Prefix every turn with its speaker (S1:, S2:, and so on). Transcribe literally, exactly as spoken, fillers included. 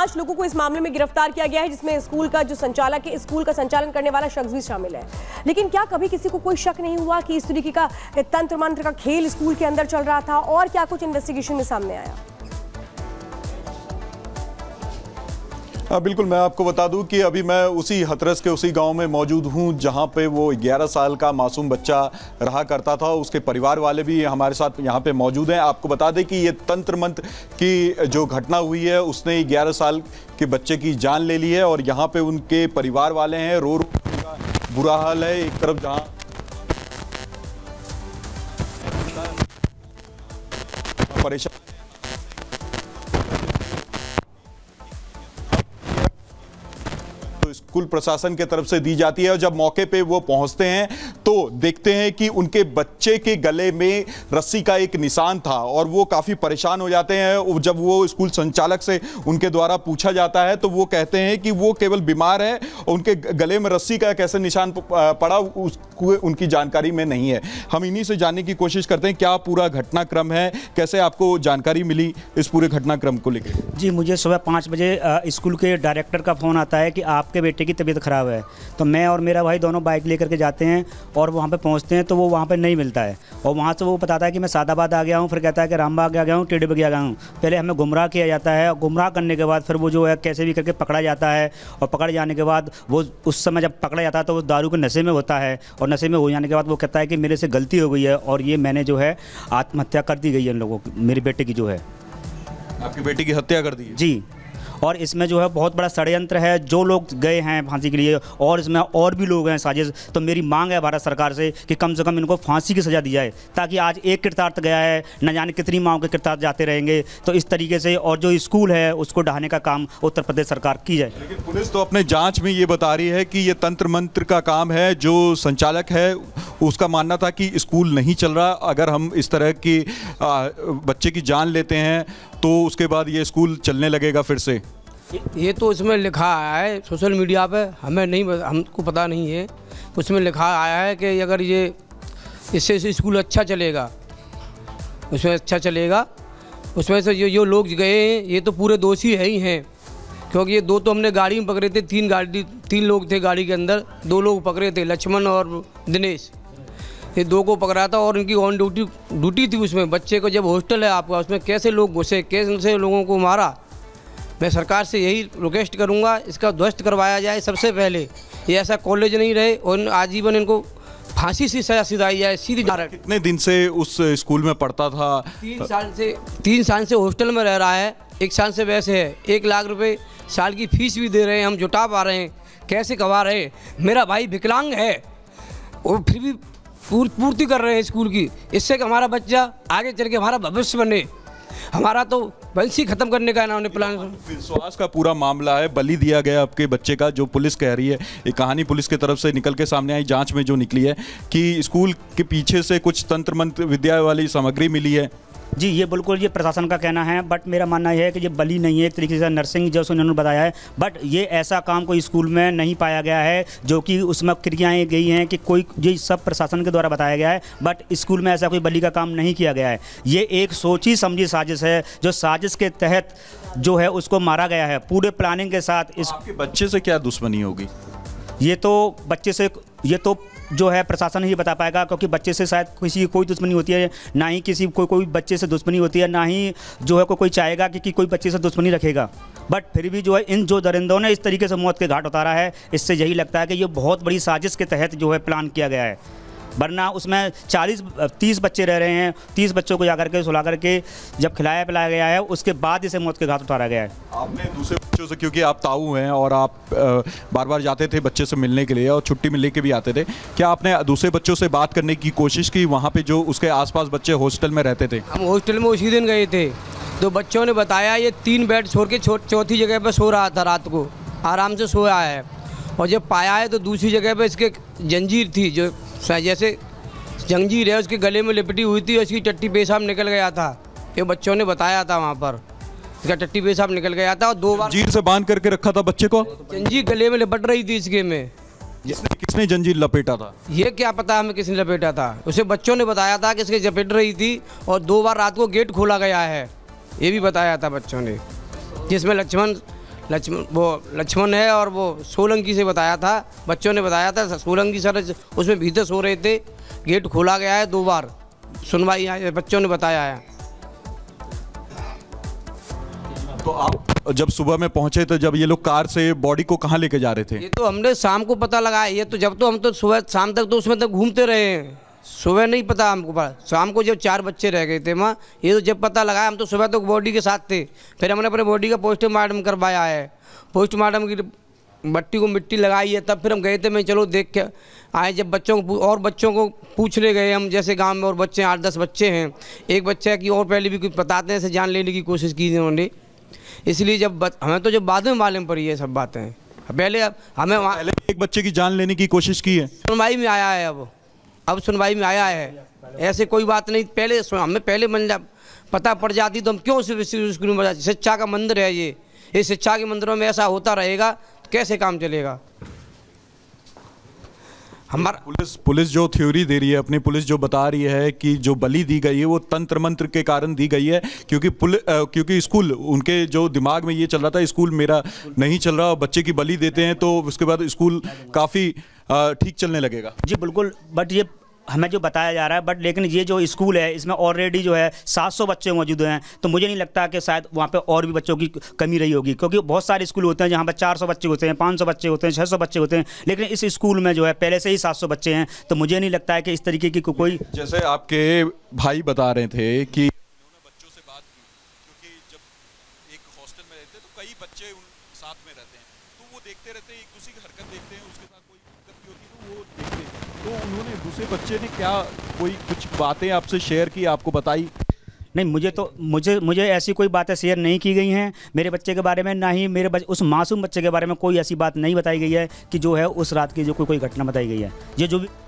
S1: पांच लोगों को इस मामले में गिरफ्तार किया गया है, जिसमें स्कूल का जो संचालक है, स्कूल का संचालन करने वाला शख्स भी शामिल है। लेकिन क्या कभी किसी को कोई शक नहीं हुआ कि इस तरीके का तंत्र मंत्र का खेल स्कूल के अंदर चल रहा था? और क्या कुछ इन्वेस्टिगेशन में सामने आया?
S2: हाँ बिल्कुल, मैं आपको बता दूं कि अभी मैं उसी हथरस के उसी गांव में मौजूद हूं जहां पे वो ग्यारह साल का मासूम बच्चा रहा करता था। उसके परिवार वाले भी हमारे साथ यहां पे मौजूद हैं। आपको बता दें कि ये तंत्र मंत्र की जो घटना हुई है उसने ग्यारह साल के बच्चे की जान ले ली है और यहाँ पे उनके परिवार वाले हैं, रो रो बुरा हाल है। एक तरफ जहाँ परेशान स्कूल प्रशासन के तरफ से दी जाती है और जब मौके पे वो पहुंचते हैं तो देखते हैं कि उनके बच्चे के गले में रस्सी का एक निशान था और वो काफ़ी परेशान हो जाते हैं। जब वो स्कूल संचालक से उनके द्वारा पूछा जाता है तो वो कहते हैं कि वो केवल बीमार है और उनके गले में रस्सी का कैसे निशान पड़ा उसको उनकी जानकारी में नहीं है। हम इन्हीं से जानने की कोशिश करते हैं क्या पूरा घटनाक्रम है, कैसे आपको जानकारी मिली इस पूरे घटनाक्रम को लेकर?
S3: जी, मुझे सुबह पाँच बजे स्कूल के डायरेक्टर का फ़ोन आता है कि आपके बेटे की तबीयत ख़राब है। तो मैं और मेरा भाई दोनों बाइक लेकर के जाते हैं और वहाँ पे पहुँचते हैं तो वो वहाँ पे नहीं मिलता है और वहाँ से वो बताता है कि मैं सादाबाद आ गया हूँ, फिर कहता है कि रामबाग आ गया हूँ, टेढ़े बगी आ गया हूँ। पहले हमें गुमराह किया जाता है और गुमराह करने के बाद फिर वो जो है कैसे भी करके पकड़ा जाता है और पकड़ जाने के बाद वो उस समय जब पकड़ा जाता है तो वो दारू के नशे में होता है और नशे में हो जाने के बाद वो कहता है कि मेरे से गलती हो गई है और ये मैंने जो है आत्महत्या कर दी गई है इन लोगों की, मेरे बेटे की जो है।
S2: आपके बेटे की हत्या कर दी है?
S3: जी, और इसमें जो है बहुत बड़ा षड्यंत्र है। जो लोग गए हैं फांसी के लिए और इसमें और भी लोग हैं साजिश। तो मेरी मांग है भारत सरकार से कि कम से कम इनको फांसी की सज़ा दी जाए ताकि आज एक कृतार्थ गया है, न जाने कितनी माओं के कृतार्थ जाते रहेंगे। तो इस तरीके से और जो स्कूल है उसको ढहाने का काम उत्तर प्रदेश सरकार की जाए।
S2: लेकिन पुलिस तो अपने जाँच में ये बता रही है कि ये तंत्र मंत्र का काम है। जो संचालक है उसका मानना था कि स्कूल नहीं चल रहा, अगर हम इस तरह की बच्चे की जान लेते हैं तो उसके बाद ये स्कूल चलने लगेगा फिर से।
S4: ये तो इसमें लिखा आया है सोशल मीडिया पे, हमें नहीं, हमको पता नहीं है। उसमें लिखा आया है कि अगर ये इससे स्कूल अच्छा चलेगा, उसमें अच्छा चलेगा, उसमें से जो जो लोग गए हैं ये तो पूरे दोषी है ही हैं। क्योंकि ये दो तो हमने गाड़ी में पकड़े थे, तीन गाड़ी तीन लोग थे गाड़ी के अंदर, दो लोग पकड़े थे, लक्ष्मण और दिनेश। ये दो को पकड़ा था और इनकी ऑन ड्यूटी ड्यूटी थी उसमें। बच्चे को जब हॉस्टल है आपका, उसमें कैसे लोग घुसे, कैसे लोगों को मारा। मैं सरकार से यही रिक्वेस्ट करूंगा, इसका ध्वस्त करवाया जाए सबसे पहले। ये ऐसा कॉलेज नहीं रहे और आजीवन इनको फांसी से सजा सिधाई जाए सीधी।
S2: कितने दिन से उस स्कूल में पढ़ता था?
S4: तीन साल से तीन साल से हॉस्टल में रह रहा है। एक साल से वैसे है, एक लाख रुपए साल की फीस भी दे रहे हैं, हम जुटा पा रहे हैं, कैसे कमा रहे हैं। मेरा भाई विकलांग है और फिर भी पूर्ति कर रहे हैं स्कूल की, इससे कि हमारा बच्चा आगे चल के हमारा भविष्य बने। हमारा तो वंशी खत्म करने का इन्होंने प्लान।
S2: विश्वास का पूरा मामला है, बलि दिया गया आपके बच्चे का, जो पुलिस कह रही है। एक कहानी पुलिस की तरफ से निकल के सामने आई, जांच में जो निकली है कि स्कूल के पीछे से कुछ तंत्र मंत्र विद्या वाली सामग्री मिली है।
S3: जी, ये बिल्कुल ये प्रशासन का कहना है, बट मेरा मानना यह है कि ये बलि नहीं है, एक तरीके से नर्सिंग जैसे उन्होंने बताया है। बट ये ऐसा काम कोई स्कूल में नहीं पाया गया है जो कि उसमें क्रियाएँ गई हैं कि कोई, ये सब प्रशासन के द्वारा बताया गया है। बट स्कूल में ऐसा कोई बलि का काम नहीं किया गया है। ये एक सोची समझी साजिश है, जो साजिश के तहत जो है उसको मारा गया है पूरे प्लानिंग के साथ। इस
S2: आपके बच्चे से क्या दुश्मनी होगी?
S3: ये तो बच्चे से, ये तो जो है प्रशासन ही बता पाएगा, क्योंकि बच्चे से शायद किसी की कोई दुश्मनी होती है ना ही किसी कोई कोई बच्चे से दुश्मनी होती है, ना ही जो है को, कोई चाहेगा कि, कि कोई बच्चे से दुश्मनी रखेगा। बट फिर भी जो है इन जो दरिंदों ने इस तरीके से मौत के घाट उतारा है, इससे यही लगता है कि ये बहुत बड़ी साजिश के तहत जो है प्लान किया गया है। वरना उसमें चालीस तीस बच्चे रह रहे हैं, तीस बच्चों को जाकर के सुला करके जब खिलाया पिलाया गया है उसके बाद इसे मौत के घाट उतारा गया है।
S2: आपने दूसरे बच्चों से, क्योंकि आप ताऊ हैं और आप बार बार जाते थे बच्चे से मिलने के लिए और छुट्टी में लेके भी आते थे, क्या आपने दूसरे बच्चों से बात करने की कोशिश की वहाँ पे जो उसके आसपास बच्चे हॉस्टल में रहते थे?
S4: हम हॉस्टल में उसी दिन गए थे, तो बच्चों ने बताया ये तीन बेड छोड़ के चौथी जगह पर सो रहा था, रात को आराम से सोया है। और जब पाया है तो दूसरी जगह पर इसके जंजीर थी, जो जैसे जंजीर है उसके गले में लिपटी हुई थी, उसकी टट्टी पेशाब निकल गया था। ये बच्चों ने बताया था, वहाँ पर इसका टट्टी पेशाब निकल गया था और दो बार
S2: जंजीर से बांध करके रखा था बच्चे को।
S4: जंजीर गले में लिपट रही थी इसके में।
S2: किसने किसने जंजीर लपेटा था?
S4: ये क्या पता हमें किसने लपेटा था, उसे बच्चों ने बताया था कि इसके लपेट रही थी और दो बार रात को गेट खोला गया है, ये भी बताया था बच्चों ने, जिसमें लक्ष्मण लक्ष्मण वो लक्ष्मण है और वो सोलंकी से बताया था, बच्चों ने बताया था। सोलंकी सर उसमें भीतर सो रहे थे, गेट खोला गया है दो बार, सुनवाई आई, बच्चों ने बताया है।
S2: तो आप जब सुबह में पहुंचे तो जब ये लोग कार से बॉडी को कहाँ लेके जा रहे थे?
S4: ये तो हमने शाम को पता लगाया, ये तो जब तो हम तो सुबह शाम तक तो उसमें तक घूमते रहे हैं, सुबह नहीं पता हमको पता। शाम को जब चार बच्चे रह गए थे वहाँ, ये तो जब पता लगाया, हम तो सुबह तक बॉडी के साथ थे। फिर हमने अपने बॉडी का पोस्टमार्टम करवाया है, पोस्टमार्टम की मट्टी को मिट्टी लगाई है, तब फिर हम गए थे। मैं चलो देख के आए। जब बच्चों को और बच्चों को पूछने गए हम, जैसे गांव में और बच्चे आठ दस बच्चे हैं, एक बच्चा की और पहले भी कुछ बताते हैं, ऐसे जान लेने की कोशिश की उन्होंने। इसलिए जब बत, हमें तो जब बाद में मालूम पड़ी है सब बातें, पहले हमें वहाँ
S2: पहले एक बच्चे की जान लेने की कोशिश की है,
S4: सुनवाई में आया है। अब अब सुनवाई में आया है, ऐसे कोई बात नहीं। पहले हमें पहले मन पता पड़ जाती तो हम क्यों स्कूल में जाते? शिक्षा का मंदिर है ये, इस शिक्षा के मंदिरों में ऐसा होता रहेगा तो कैसे काम चलेगा हमारा?
S2: पुलिस पुलिस जो थ्योरी दे रही है अपनी, पुलिस जो बता रही है कि जो बलि दी गई है वो तंत्र मंत्र के कारण दी गई है, क्योंकि पुलिस क्योंकि स्कूल, उनके जो दिमाग में ये चल रहा था स्कूल मेरा नहीं चल रहा, बच्चे की बलि देते हैं तो उसके बाद स्कूल काफ़ी ठीक चलने लगेगा।
S3: जी बिल्कुल, बट ये हमें जो बताया जा रहा है, बट लेकिन ये जो स्कूल है इसमें ऑलरेडी जो है सात सौ बच्चे मौजूद हैं, तो मुझे नहीं लगता कि शायद वहाँ पे और भी बच्चों की कमी रही होगी, क्योंकि बहुत सारे स्कूल होते हैं जहाँ पर चार सौ बच्चे होते हैं, पाँच सौ बच्चे होते हैं, छः सौ बच्चे होते हैं, लेकिन इस स्कूल में जो है पहले से ही सात सौ बच्चे हैं। तो मुझे नहीं लगता है कि इस तरीके की कोई,
S2: जैसे आपके भाई बता रहे थे कि उन्होंने बच्चों से बात की, क्योंकि जब एक हॉस्टल में रहते तो कई बच्चे उन साथ में रहते हैं, तो वो देखते रहते हैं, एक दूसरे की हरकत देखते हैं, उसके साथ कोई दिक्कत भी होती है तो वो देखते हैं। तो उन्होंने दूसरे बच्चे ने क्या कोई कुछ बातें आपसे शेयर की, आपको बताई?
S3: नहीं, मुझे तो मुझे मुझे ऐसी कोई बातें शेयर नहीं की गई हैं मेरे बच्चे के बारे में, ना ही मेरे बच्चे, उस मासूम बच्चे के बारे में कोई ऐसी बात नहीं बताई गई है कि जो है उस रात की जो कोई कोई घटना बताई गई है। ये जो भी